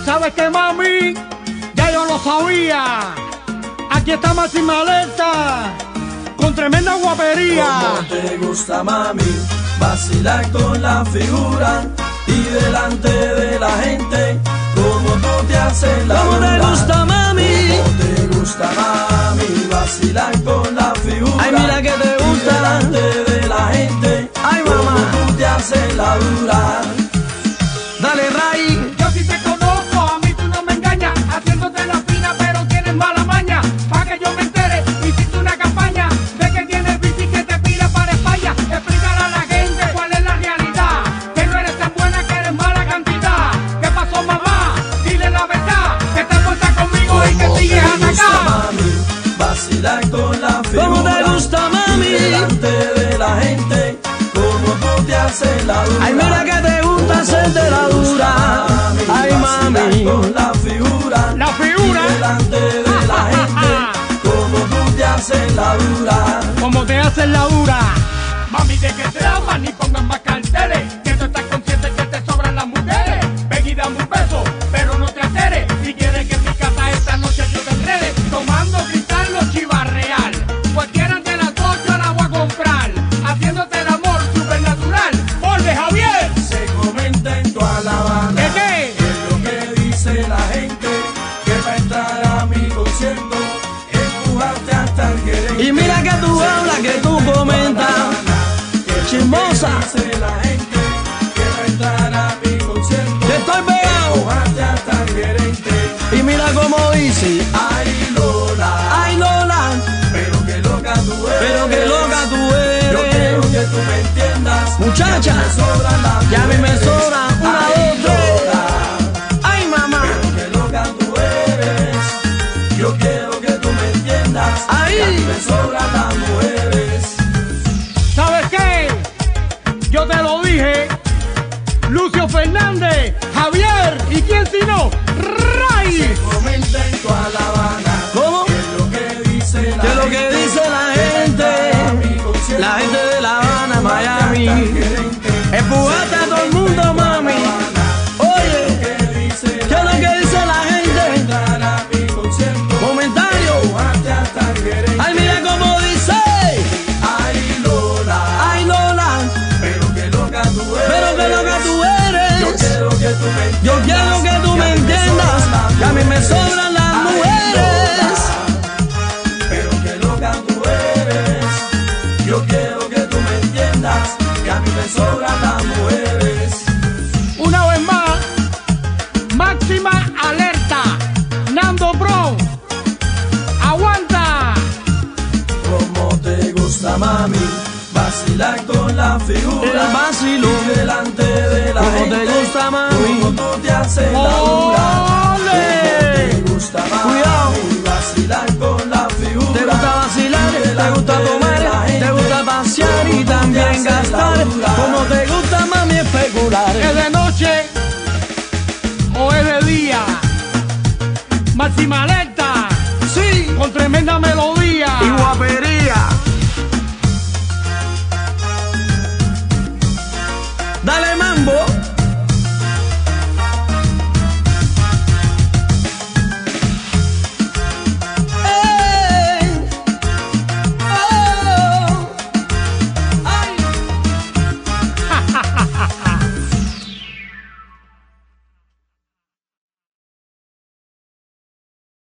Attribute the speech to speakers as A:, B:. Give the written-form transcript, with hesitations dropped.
A: ¿Sabes qué, mami? Ya yo lo sabía. Aquí está Máxima Alerta con tremenda guapería.
B: ¿Cómo te gusta, mami, vacilar con la figura y delante de la gente? ¿Cómo tú te haces la
C: ¿Cómo te gusta, mami?
B: ¿Cómo te gusta, mami, vacilar con la figura?
C: Ay, mira que te gusta.
B: Y delante de la gente.
C: Ay, mamá.
B: ¿Cómo tú te haces la dura?
C: Dale, Ray.
A: Yo sí te conozco, a mí tú no me engañas, haciéndote la fina pero tienes mala maña. Pa' que yo me entere, hiciste una campaña de que tienes bici que te pide para España. Explícale a la gente cuál es la realidad, que no eres tan buena, que eres mala cantidad. ¿Qué pasó, mamá? Dile la verdad, que te portas conmigo y que sigues atacada.
B: Vacilar con la figura.
C: ¿Cómo te gusta, mami?
B: Y delante de la gente. ¿Cómo tú te haces la dura?
C: Ay, mira que te gusta hacerte la dura. Ay, mami.
B: Con la figura.
A: La figura.
B: Y delante de la gente. ¿Cómo tú te haces la dura?
A: Como te hacen la dura. Mami, de que te aman ni pongan más carteles, que tú estás consciente que te sobran las mujeres. Ven y dame un beso, pero no te alteres. Si quieres que en mi casa esta noche yo te enrede, tomando cristal o chiva real. Cualquiera de las dos yo la voy a comprar, haciéndote el amor supernatural. ¡Volve, Javier!
B: Se comenta en toda La Habana.
A: ¿Qué qué?
B: Que es lo que dice la gente, que para entrar a mi concierto empujarte hasta el gerente.
C: Y mira que tú hablas, que tú comentas. Chismosa.
B: Dice la gente que para entrar a mi concierto
C: Que estoy pegado.
B: empujarte hasta el gerente.
C: Y mira cómo dice.
B: Ay, Lola,
C: Ay, Lola.
B: pero qué loca tú eres.
C: Pero qué loca tú
B: Yo quiero
C: eres.
B: que tú me entiendas.
C: Muchacha,
B: que me sobran las
C: que a mí me
B: mujeres.
C: sobran una,
B: Ay,
C: dos, tres.
B: Lola,
C: Ay, mamá.
B: pero qué loca tú eres. Yo quiero que tú me entiendas.
C: Ahí.
B: Que a mí me sobran las mujeres.
A: ¿Sabes qué? Yo te lo dije. Lucio Fernández, Javier, ¿y quién si no? ¡Ray!
B: Comenta en toda La Habana.
C: ¿Cómo?
B: Que es lo que dice la
C: Que es lo
B: gente.
C: que dice la gente. La gente de La Habana, Miami. Empujate a todo el mundo, mami. Oye, ¿qué es lo que dice la gente? Comentario. Ay, mira cómo dice.
B: Ay, Lola,
C: Ay, Lola.
B: pero qué loca tú eres.
C: Pero qué loca tú eres.
B: Yo quiero que tú me entiendas.
C: Yo quiero que tú me entiendas. Que a mí me sobran las
B: Ay,
C: mujeres.
B: Lola, pero qué loca tú eres. Yo quiero que tú me entiendas. Que a mí me sobran las mujeres.
A: Una vez más, Máxima Alerta, Nando Brown, aguanta.
B: Como te gusta, mami, vacilar con la figura.
C: El vacilón.
B: Y delante de la
C: Como
B: gente.
C: te gusta, mami.
B: Como tú te haces la dura.
A: ¡Ole!
B: Como te gusta, mami,
C: Cuidado.
B: vacilar con la figura.
C: Te gusta vacilar, te gusta tomar, te gusta pasear y también gastar. Como te gusta, mami, especular.
A: ¿Es de noche o es de día? Máxima